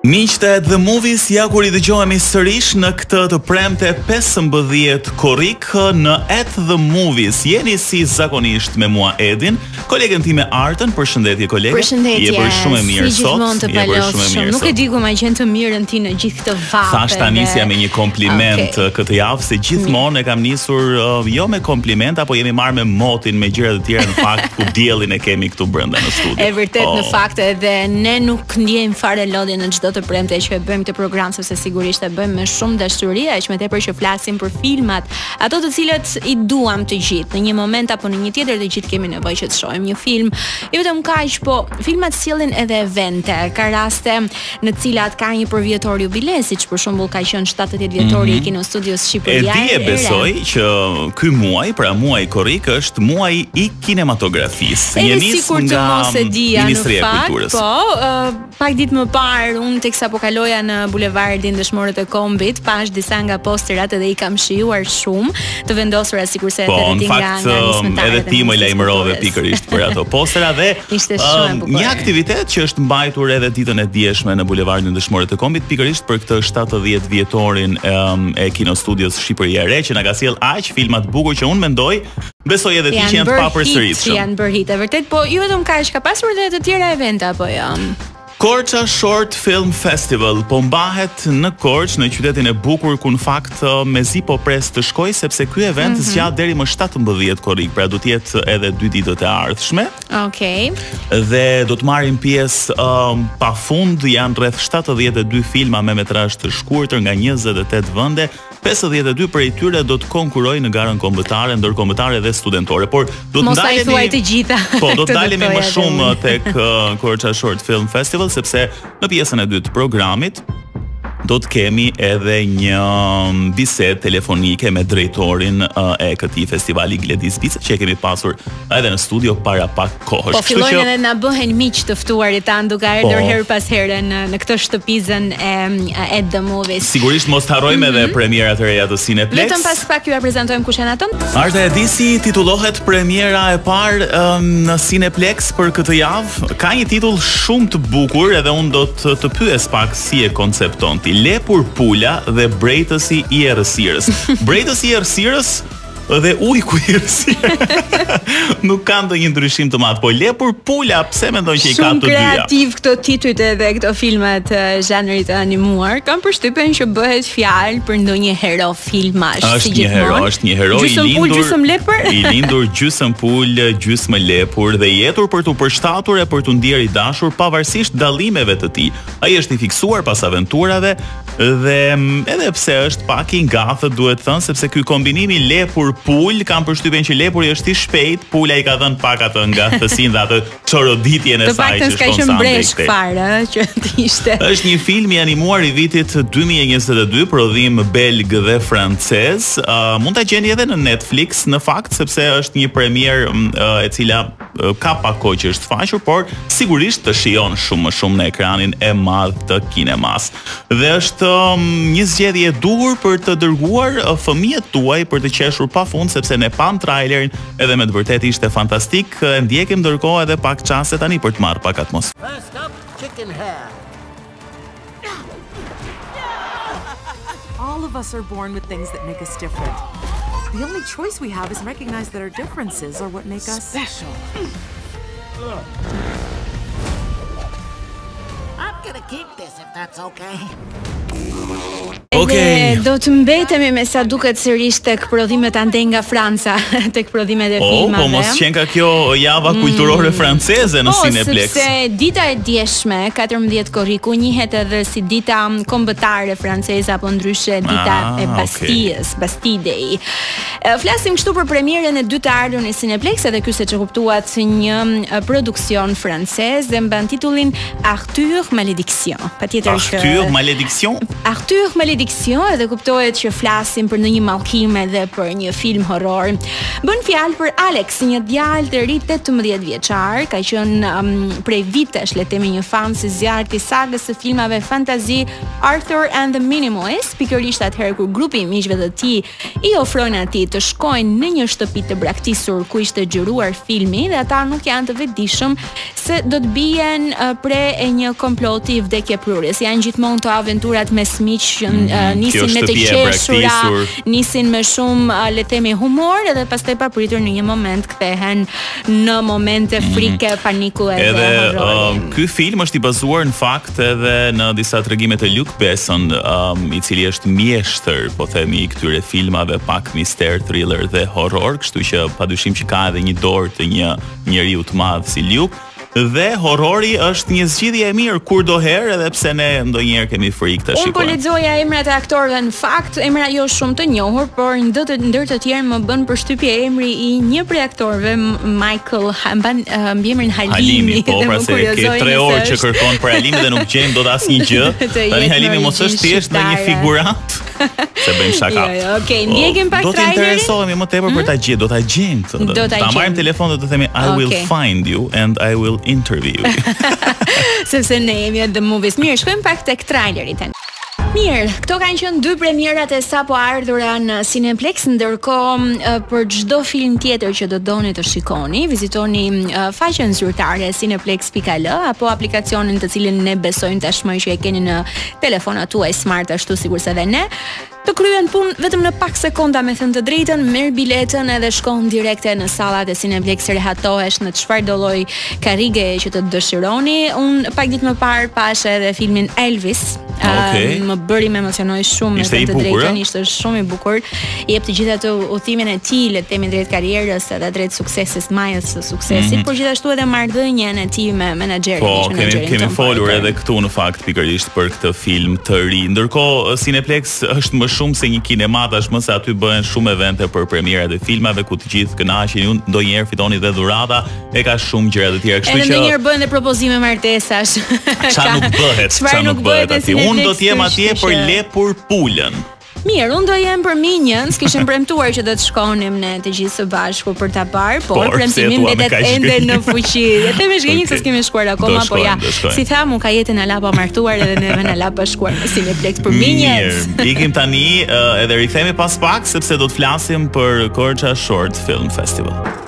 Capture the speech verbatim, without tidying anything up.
Miqtë The Movies, ja kur I dëgjohemi sërish në këtë të premte pesëmbëdhjetë korrik në At The Movies. Jeni si zakonisht me mua Edin, kolegen time Artën. Përshëndetje kolege. Përshëndetje. Je bërë shumë e mirë si sot. Je bërë shumë e mirë. Nuk e di ku ma qenë të mirën ti në gjithë këtë vape. Thash ta nisja me një kompliment okay. këtë javë se gjithmonë e kam nisur uh, jo me kompliment, apo jemi marrë me motin, me gjëra të tjera në fakt ku diellin e kemi këtu brenda në studio. E vërtet oh. në fakt edhe ne nuk ndjejmë fare lodhje në çdo të premte që e bëjmë këtë program, sepse sigurisht e bëjmë me shumë dashuri, aq më tepër që flasim për filmat, ato të cilët I duam të gjithë. Në një moment apo në një tjetër të gjithë kemi nevojë që të shohim një film. Jo vetëm kaq, po filmat sjellin edhe evente. Ka raste në të cilat ka një përvjetor jubilei, siç për shembull ka qenë shtatëdhjetë vjetori mm -hmm. I Kinostudios Shqipëriare. E di e besoj që ky muaj, pra muaji korrik, është muaji I kinematografisë. Një nis nga Ministria e Kulturës. Po, uh, pak ditë më parë, unë teksa po kaloja në bulevardin Dëshmorët e Kombit, pash disa nga posterat edhe I kam shijuar shumë të vendosura sikurse po, edhe ti nga nga nismëtarët. Edhe ti më lajmërove pikërisht për ato postera dhe um, një aktivitet që është mbajtur edhe ditën e dieshme në bulevardin Dëshmorët e Kombit, pikërisht për këtë shtatëdhjetë vjetorin um, e Kinostudios Shqipëriare, që na ka sjell aq filma të bukur që unë mendoj, besoj edhe ti që janë të papërsëritshëm. Janë bërë hit, e vërtet, po jo vetëm kaq, ka pasur edhe të tjera evente apo jo. Korça Short Film Festival po mbahet në Korçë, në qytetin e bukur, ku në fakt mezi po pres të shkoj, sepse ky event mm -hmm. zgjat deri më shtatëmbëdhjetë korrik, pra do të jetë edhe dy ditët e ardhshme. Okej. Okay. Dhe do të marrin pjesë um, pafund, janë rreth shtatëdhjetë e dy filma me metrazh të shkurtër nga njëzet e tetë vende. pesëdhjetë e dy prej tyre do të konkurojnë në garën kombëtare, ndërkombëtare dhe studentore. Por do të ndalemi, mos ai thuaj të gjitha. Po, do të dalemi më shumë tek uh, Korça Short Film Festival, sepse në pjesën e dytë të programit do të kemi edhe një bisedë telefonike me drejtorin uh, e këtij festivali, Gledis Bice, që e kemi pasur edhe në studio para pak kohësh. Po fillojnë edhe na bëhen miq të ftuarit tan, duke ardhur po, her pas here në, në këtë shtëpizën e At The Movies. Sigurisht mos harrojmë mm -hmm. edhe premierat e reja të Cineplexx. Vetëm pas pak ju ja prezantojmë kush janë ato. Arta, e di si titullohet premiera e parë um, në Cineplexx për këtë javë? Ka një titull shumë të bukur, edhe unë do të, të pyes pak si e koncepton ti. Lepur pula dhe brejtësi I errësirës. Brejtësi I errësirës dhe ujku I errësirës. Nuk ka ndonjë ndryshim të madh, po lepur pula, pse mendon që I ka të dyja? Shumë kreativ këto titujt edhe këto filmat e zhanrit animuar. Kam përshtypjen që bëhet fjalë për ndonjë hero filmash. Është një hero, është një hero I lindur, gjysmë lepër, I lindur gjysmë pul, gjysmë lepur dhe I jetur për të përshtatur e për të ndier I dashur pavarësisht dallimeve të tij. Ai është I fiksuar pas aventurave dhe edhe pse është pak I ngathët, duhet thënë, sepse ky kombinimi lepur pul, kam përshtypjen që lepuri është I shpejt, pula I ka dhënë pak atë ngathësinë dhe atë çoroditjen e saj që shkon sa mbresh fare, që ishte. Është një film I animuar I vitit dy mijë e njëzet e dy, prodhim belg dhe francez. Uh, mund ta gjeni edhe në Netflix në fakt, sepse është një premierë uh, e cila uh, ka pak kohë që është faqur, por sigurisht të shijon shumë më shumë në ekranin e madh të kinemas. Dhe është um, një zgjedhje e duhur për të dërguar uh, fëmijët tuaj për të qeshur pafund, sepse ne pam trailerin edhe me të vërtetë ishte fantastik. E ndjekim ndërkohë edhe pak çaste tani për të marrë pak atmosferë. First up, chicken hair. All of us are born with things that make us different. The only choice we have is recognize that our differences are what make us special. I'm gonna keep this if that's okay. Okay. Do të mbetemi me sa duket sërish tek prodhimet ande nga Franca, tek prodhimet e filmave. Po, po mos qen ka kjo java kulturore franceze në po, Cineplexx. Po, sepse dita e djeshme, katërmbëdhjetë korriku, njihet edhe si dita kombëtare franceze apo ndryshe dita ah, e Bastijës, okay. Bastille Day. Flasim kështu për premierën e dytë të ardhur në Cineplexx, edhe ky siç e kuptuat një produksion francez dhe mban titullin Arthur Malédiction. Patjetër Arthur Malédiction? Arthur Malédiction, edhe kuptohet që flasim për ndonjë mallkime dhe për një film horror. Bën fjalë për Alex, një djalë të ri tetëmbëdhjetë vjeçar, ka qenë um, prej vitesh, le të themi, një fan si zjarri i sagës së filmave fantazi Arthur and the Minimalist, pikërisht atëherë kur grupi i miqve të tij i ofrojnë atij të shkojnë në një shtëpi të braktisur ku ishte xhiruar filmi dhe ata nuk janë të vetëdijshëm se do të bien uh, pre e një komploti vdekjeprurës. Janë gjithmonë të aventurat mes miq që uh, nisin me të qeshura, nisin me shumë uh, le të themi humor edhe pastaj papritur në një moment kthehen në momente frike, paniku edhe horrori. Edhe uh, ky film është i bazuar në fakt edhe në disa tregime të Luke Besson, um, i cili është mjeshtër, po themi, i këtyre filmave pak mister, thriller dhe horror, kështu që padyshim që ka edhe një dorë të një njeriu të madh si Luke. Dhe horrori është një zgjidhje e mirë kurdoherë, edhe pse ne ndonjëherë kemi frikë ta shikojmë. Unë po lexoja emrat e aktorëve, në fakt emra jo shumë të njohur, por ndër të ndër të tjerë më bën përshtypje emri i një prej aktorëve, Michael mban mbi emrin Halimi. Halimi, po pra se ke tre orë që kërkon për Halimin dhe nuk gjen dot asnjë gjë. Tani Halimi mos është thjesht ndonjë figurant. Se bëjmë shaka. Jo, jo, okay, ndjekim pak trailerin. Do të interesohemi më tepër për ta gjetur, do ta gjejmë. Ta marrim telefonin dhe do të themi I will find you and I will interview. Sepse ne jemi at the movies. Mirë, shkojmë pak tek traileri tani. Mirë, këto kanë qenë dy premierat e sapo ardhura në Cineplexx, ndërkohë për çdo film tjetër që do doni të shikoni, vizitoni uh, faqen zyrtare cineplexx dot l apo aplikacionin të cilin ne besojmë tashmë që e keni në telefonat tuaj smart ashtu sikurse edhe ne. Të kryen punë vetëm në pak sekonda, me thënë të drejtën, merr biletën edhe shkon direkte në sallat e Cineplexx, rehatohesh në çfarëdo lloj karrige që të dëshironi. Unë pak ditë më parë pash edhe filmin Elvis. Okay. Uh, më bëri më emocionoi shumë, me thënë të drejtën, ishte shumë i bukur. I jep të gjithë ato udhimin e tij, le të themi, drejt karrierës edhe drejt suksesit, majës së suksesit, mm -hmm. por gjithashtu edhe marrëdhënien e tij me menaxherin. Po, kemi, kemi folur edhe këtu në fakt pikërisht për këtë film të ri. Ndërkohë Cineplexx është më shumë se një kinema tashmë, se aty bëhen shumë evente për premierat e filmave ku të gjithë kënaqen, ju ndonjëherë fitoni dhe dhurata, e ka shumë gjëra të tjera, kështu që edhe ndonjëherë bëhen dhe propozime martesash. Çfarë nuk bëhet, çfarë nuk bëhet aty. Unë do të jem atje për lepur pulën. Mirë, unë do jem për Minions, kishim premtuar që do të shkonim ne të gjithë së bashku për ta parë, por, por premtimi mbetet ende në fuqi. E them me zgjenjë se s'kemi shkuar akoma, po ja. Si tham, unë ka jetën ala pa martuar edhe neve na la pa shkuar në Cineplexx për Minions. Mirë, ikim tani uh, edhe rikthehemi pas pak sepse do të flasim për Korça Short Film Festival.